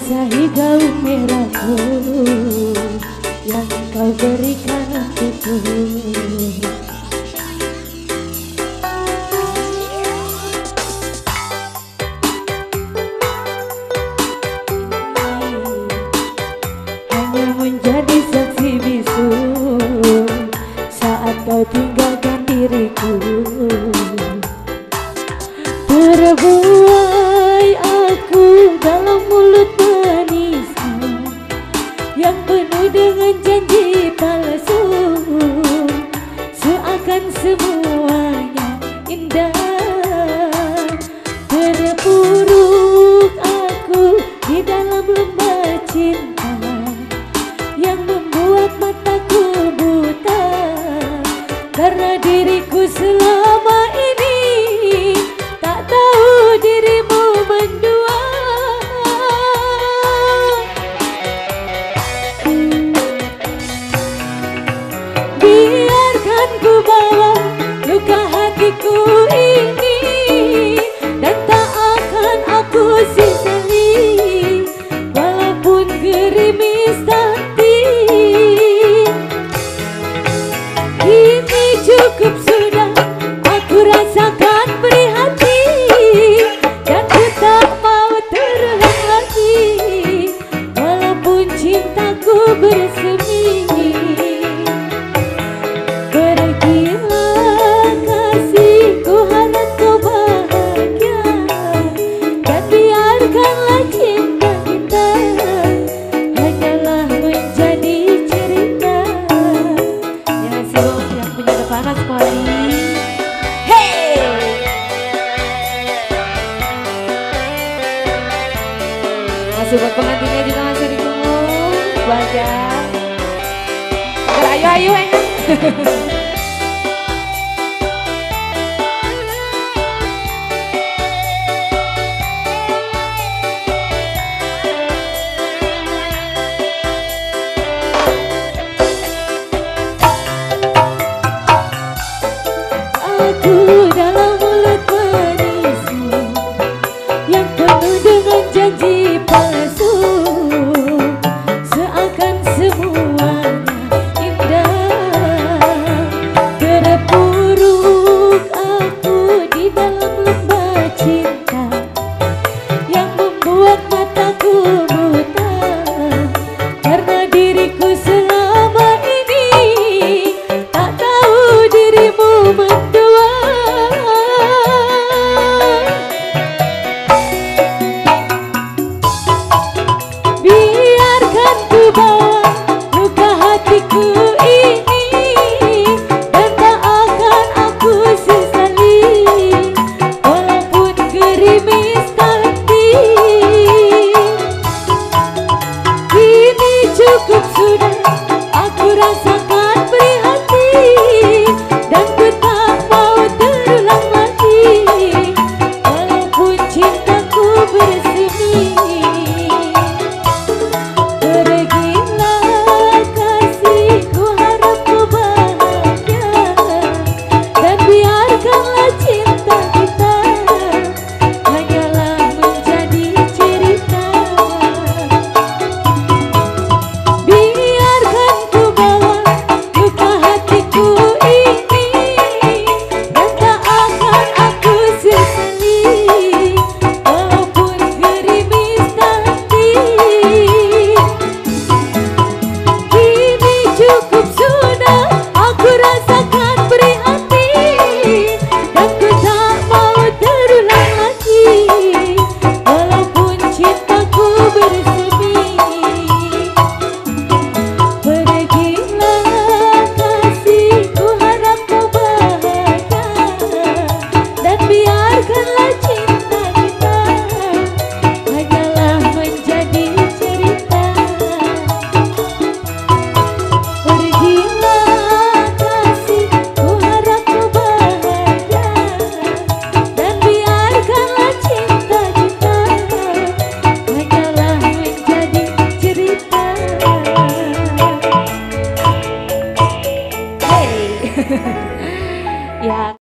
basahi gaun merahku yang kau berikan untukku. Hanya menjadi saksi bisu saat kau tinggalkan diriku. Terbuai aku dalam mulut manismu yang penuh dengan janji palsu, seakan semuanya indah. Terpuruk aku di dalam lembah cinta yang membuat mataku buta, karena diriku selama ini tak tahu dirimu mendua. Biarkan ku bawa luka hatiku ini, dan tak akan aku sesali walaupun gerimis hati. Ini cukup sudah aku rasakan perih hati, dan ku tak mau terulang lagi walaupun cintaku bersemi. Pergilah kasihku, harap kau bahagia, dan biarkanlah cinta kita hanyalah menjadi cerita. Ya sih yang punya panas kali. Hey! Masih buat pengantinnya juga masih ditunggu. Banyak. Ayo ayo. Aku dalam mulut manismu yang penuh dengan janji palsu, seakan semuanya indah. Terpuruk aku di dalam lembah cinta yang membuat mataku buta, karena diriku selama ini tak tahu dirimu mendua. Biarkan ku bawa luka hatiku ini, dan tak akan aku sesali walaupun gerimis hati. Kini cukup sudah aku rasakan perih hati, dan ku tak mau terulang lagi walaupun cintaku bersemi. Pergilah kasihku, harap kau bahagia, dan biarkanlah cinta kita hanyalah menjadi cerita. Biarkan ku bawa luka hatiku ini, dan tak akan aku sesali walaupun gerimis hati. Kini cukup sudah aku rasakan perih hati, dan ku tak mau terulang lagi walaupun cintaku bersemi. Pergilah kasihku, harap kau bahagia, dan biarkanlah